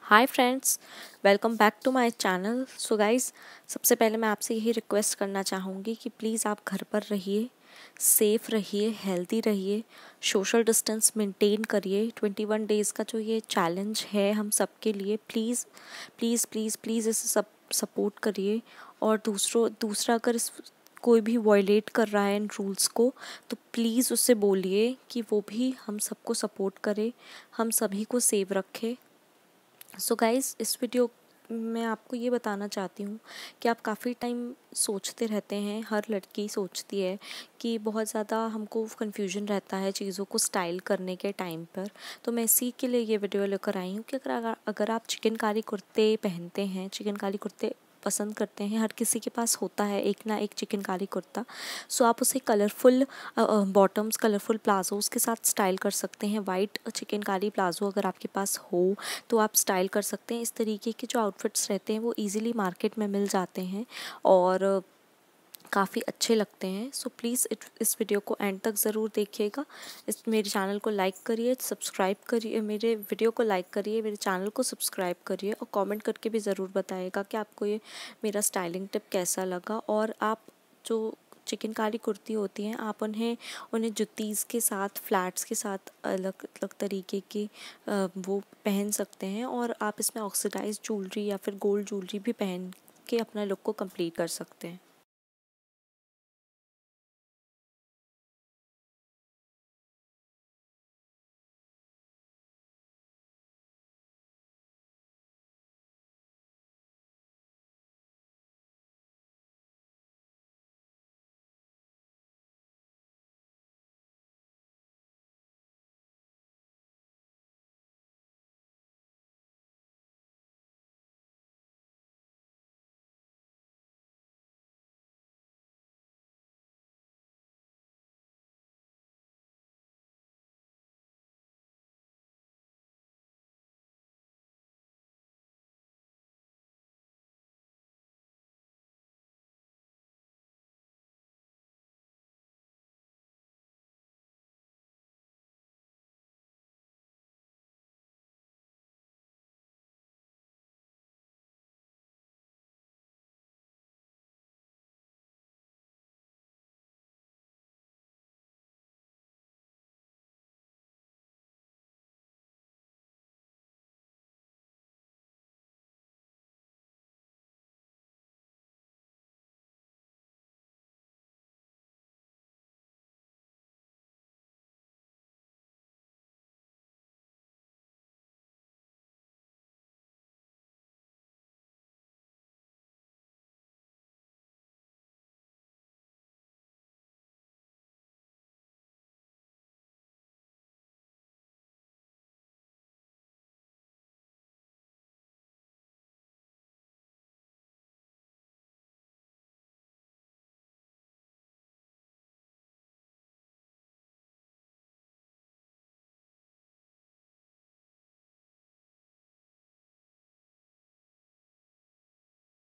Hi friends, welcome back to my channel. So guys, सबसे पहले मैं आपसे यही रिक्वेस्ट करना चाहूँगी कि प्लीज़ आप घर पर रहिए, सेफ़ रहिए, हेल्दी रहिए, सोशल डिस्टेंस मेंटेन करिए। 21 डेज़ का जो ये चैलेंज है हम सबके लिए, प्लीज़ प्लीज़ प्लीज़ प्लीज़ इसे सब सपोर्ट करिए। और दूसरा अगर इस कोई भी वॉयलेट कर रहा है इन रूल्स को, तो प्लीज़ उससे बोलिए कि वो भी हम सबको सपोर्ट करे, हम सभी को सेव रखे। सो गाइस, इस वीडियो मैं आपको ये बताना चाहती हूँ कि आप काफ़ी टाइम सोचते रहते हैं, हर लड़की सोचती है कि बहुत ज़्यादा हमको कन्फ्यूजन रहता है चीज़ों को स्टाइल करने के टाइम पर। तो मैं इसी के लिए ये वीडियो लेकर आई हूँ कि अगर आप चिकनकारी कुर्ते पहनते हैं, चिकनकारी कुर्ते पसंद करते हैं, हर किसी के पास होता है एक ना एक चिकनकारी कुर्ता। सो आप उसे कलरफुल बॉटम्स, कलरफुल प्लाजोज़ के साथ स्टाइल कर सकते हैं। वाइट चिकनकारी प्लाजो अगर आपके पास हो तो आप स्टाइल कर सकते हैं। इस तरीके के जो आउटफिट्स रहते हैं वो इजीली मार्केट में मिल जाते हैं और काफ़ी अच्छे लगते हैं। सो प्लीज़ इस वीडियो को एंड तक ज़रूर देखिएगा। मेरे चैनल को लाइक करिए, सब्सक्राइब करिए, मेरे वीडियो को लाइक करिए, मेरे चैनल को सब्सक्राइब करिए और कमेंट करके भी ज़रूर बताइएगा कि आपको ये मेरा स्टाइलिंग टिप कैसा लगा। और आप जो चिकनकारी कुर्ती होती हैं, आप उन्हें जुत्तीज़ के साथ, फ्लैट्स के साथ अलग अलग तरीके की वो पहन सकते हैं। और आप इसमें ऑक्सीडाइज्ड ज्वेलरी या फिर गोल्ड ज्वेलरी भी पहन के अपना लुक को कंप्लीट कर सकते हैं।